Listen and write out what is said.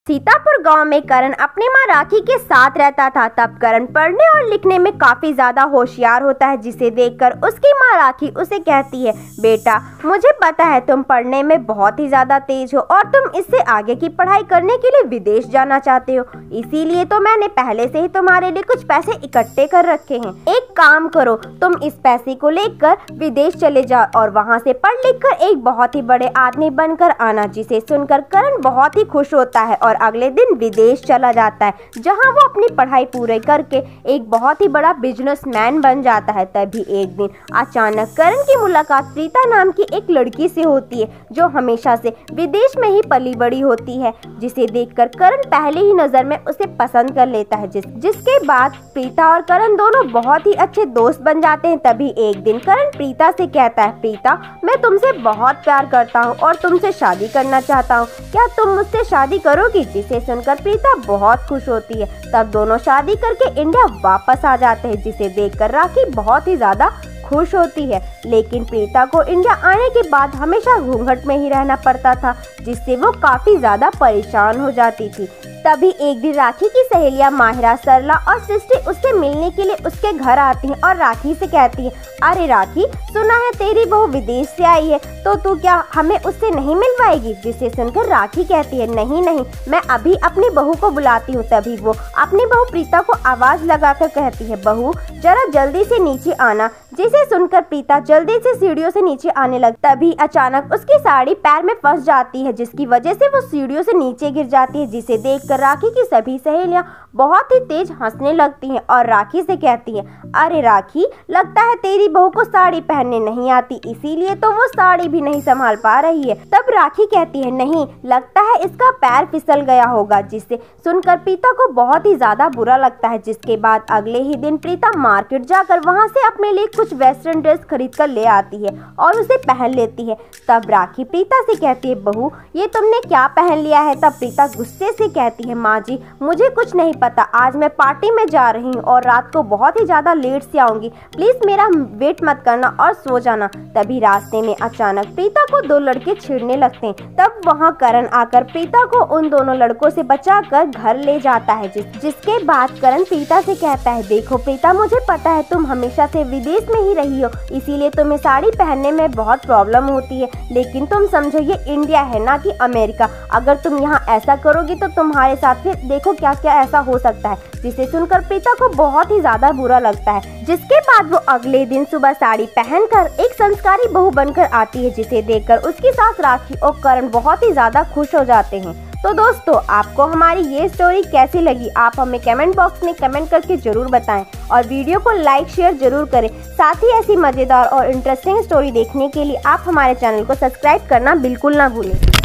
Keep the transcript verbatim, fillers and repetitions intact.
सीतापुर गांव में करण अपनी मां राखी के साथ रहता था। तब करण पढ़ने और लिखने में काफी ज्यादा होशियार होता है, जिसे देखकर उसकी मां राखी उसे कहती है, बेटा मुझे पता है तुम पढ़ने में बहुत ही ज्यादा तेज हो और तुम इससे आगे की पढ़ाई करने के लिए विदेश जाना चाहते हो, इसीलिए तो मैंने पहले से ही तुम्हारे लिए कुछ पैसे इकट्ठे कर रखे हैं। एक काम करो, तुम इस पैसे को लेकर विदेश चले जाओ और वहाँ से पढ़ लिख कर एक बहुत ही बड़े आदमी बनकर आना। जिसे सुनकर करण बहुत ही खुश होता है और अगले दिन विदेश चला जाता है, जहां वो अपनी पढ़ाई पूरी करके एक बहुत ही बड़ा बिजनेसमैन बन जाता है। तभी एक दिन अचानक करण की मुलाकात प्रीता नाम की एक लड़की से होती है, जो हमेशा से विदेश में ही पली बड़ी होती है। जिसे देखकर करण पहले ही नजर में उसे पसंद कर लेता है, जिस जिसके बाद प्रीता और करण दोनों बहुत ही अच्छे दोस्त बन जाते हैं। तभी एक दिन करण प्रीता से कहता है, प्रीता मैं तुमसे बहुत प्यार करता हूँ और तुमसे शादी करना चाहता हूँ, क्या तुम मुझसे शादी करोगी? जिसे सुनकर प्रीता बहुत खुश होती है। तब दोनों शादी करके इंडिया वापस आ जाते हैं, जिसे देखकर राखी बहुत ही ज्यादा खुश होती है। लेकिन प्रीता को इंडिया आने के बाद हमेशा घूंघट में ही रहना पड़ता था, जिससे वो काफी ज्यादा परेशान हो जाती थी। तभी एक दिन राखी की सहेलियां माहिरा, सरला और सृष्टि उससे मिलने के लिए उसके घर आती हैं और राखी से कहती है, अरे राखी सुना है तेरी बहू विदेश से आई है, तो तू क्या हमें उससे नहीं मिलवाएगी? जिसे सुनकर राखी कहती है, नहीं नहीं मैं अभी अपनी बहू को बुलाती हूँ। तभी वो अपनी बहू प्रीता को आवाज लगाकर कहती है, बहू जरा जल्दी से नीचे आना। जिसे सुनकर प्रीता जल्दी से सीढ़ियों से नीचे आने लगी। तभी अचानक उसकी साड़ी पैर में फंस जाती है, जिसकी वजह से वो सीढ़ियों से नीचे गिर जाती है। जिसे देखकर राखी की सभी सहेलियां बहुत ही तेज हंसने लगती हैं और राखी से कहती हैं, अरे राखी लगता है तेरी बहू को साड़ी पहनने नहीं आती, इसीलिए तो वो साड़ी भी नहीं संभाल पा रही है। तब राखी कहती है, नहीं लगता है इसका पैर फिसल गया होगा। जिससे सुनकर प्रीता को बहुत ही ज्यादा बुरा लगता है। जिसके बाद अगले ही दिन प्रीता मार्केट जाकर वहाँ से अपने लिए कुछ वेस्टर्न ड्रेस खरीद कर ले आती है और उसे पहन लेती है। तब राखी प्रीता से कहती है, बहू ये तुमने क्या पहन लिया है? तब प्रीता गुस्से से कहती है, माँ जी मुझे कुछ नहीं पता, आज मैं पार्टी में जा रही हूँ और रात को बहुत ही ज्यादा लेट से आऊंगी, प्लीज मेरा वेट मत करना और सो जाना। तभी रास्ते में अचानक प्रीता को दो लड़के छेड़ने लगते हैं। तब वहाँ करण आकर प्रीता को उन दोनों लड़कों से बचाकर घर ले जाता है। जिस, जिसके बाद करण प्रीता से कहता है, देखो प्रीता मुझे पता है तुम हमेशा से विदेश में ही रही हो, इसीलिए तुम्हें साड़ी पहनने में बहुत प्रॉब्लम होती है, लेकिन तुम समझो ये इंडिया है ना कि अमेरिका, अगर तुम यहाँ ऐसा करोगी तो तुम्हारे साथ फिर देखो क्या क्या ऐसा हो सकता है। जिसे सुनकर प्रीता को बहुत ही ज्यादा बुरा लगता है। जिसके बाद वो अगले दिन सुबह साड़ी पहनकर एक संस्कारी बहू बनकर आती है, जिसे देखकर उसकी सास राखी और करण बहुत ही ज्यादा खुश हो जाते हैं। तो दोस्तों आपको हमारी ये स्टोरी कैसी लगी, आप हमें कमेंट बॉक्स में कमेंट करके जरूर बताएं और वीडियो को लाइक शेयर जरूर करें। साथ ही ऐसी मजेदार और इंटरेस्टिंग स्टोरी देखने के लिए आप हमारे चैनल को सब्सक्राइब करना बिल्कुल ना भूलें।